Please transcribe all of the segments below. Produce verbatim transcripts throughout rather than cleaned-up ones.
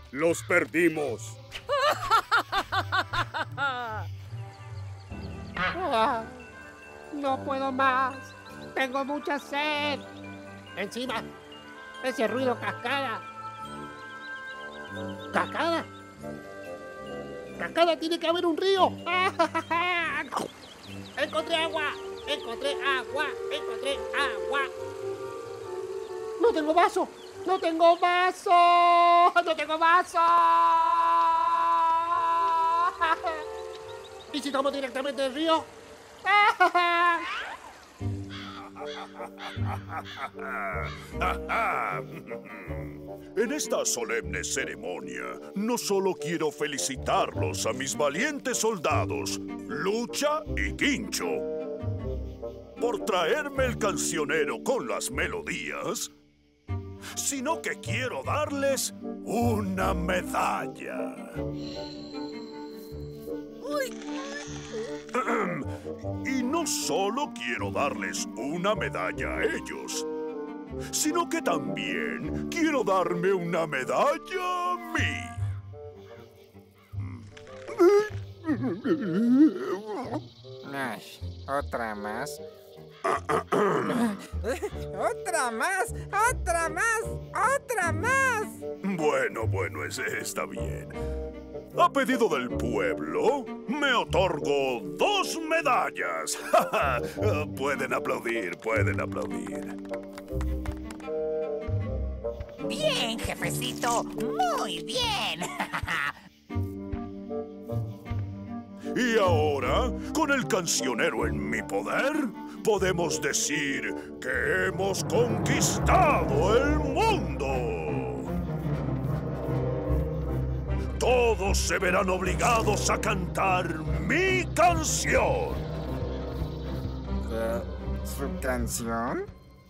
Los perdimos. Ah, no puedo más. Tengo mucha sed. Encima, ese ruido cascada. ¿Cascada? ¡Cascada! ¡Tiene que haber un río! ¡Encontré agua! ¡Encontré agua! ¡Encontré agua! ¡No tengo vaso! ¡No tengo vaso! ¡No tengo vaso! ¿Y si tomo directamente del río? En esta solemne ceremonia, no solo quiero felicitarlos a mis valientes soldados, Lucha y Quincho, por traerme el cancionero con las melodías, sino que quiero darles una medalla. Y no solo quiero darles una medalla a ellos, sino que también quiero darme una medalla a mí. Ay, ¿otra más? ¡Otra más! ¡Otra más! ¡Otra más! Bueno, bueno, ese está bien. A pedido del pueblo, me otorgo dos medallas. Pueden aplaudir, pueden aplaudir. Bien, jefecito. Muy bien. Y ahora, con el cancionero en mi poder, podemos decir que hemos conquistado el mundo. Todos se verán obligados a cantar mi canción. ¿Qué? ¿Su canción?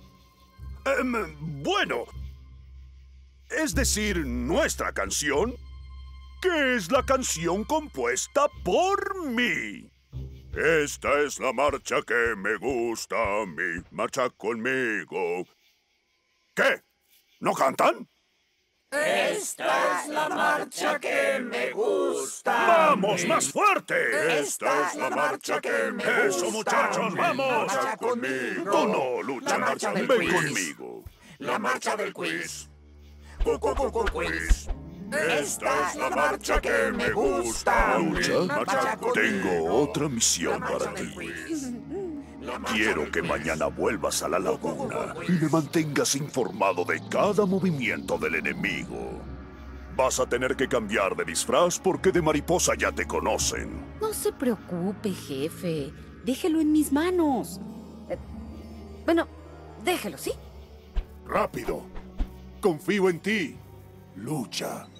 Um, bueno, es decir, nuestra canción, que es la canción compuesta por mí. Esta es la marcha que me gusta a mí. Marcha conmigo. ¿Qué? ¿No cantan? Esta es la marcha que me gusta. ¡Vamos, más fuerte! Esta es la marcha que me gusta. ¡Eso, muchachos, vamos! Marcha conmigo. Tú no, Lucha. La marcha del Ven quiz. conmigo. La marcha del quiz. Cu, cu, cu, cu, quiz. Esta es la marcha que me gusta. Lucha, Marcha conmigo. tengo otra misión La marcha para del ti. quiz. La marcha Quiero del que quiz. mañana vuelvas a la laguna y me mantengas informado de cada movimiento del enemigo. Vas a tener que cambiar de disfraz porque de mariposa ya te conocen. No se preocupe, jefe. Déjelo en mis manos. Eh, bueno, déjelo, ¿sí? ¡Rápido! Confío en ti, Lucha.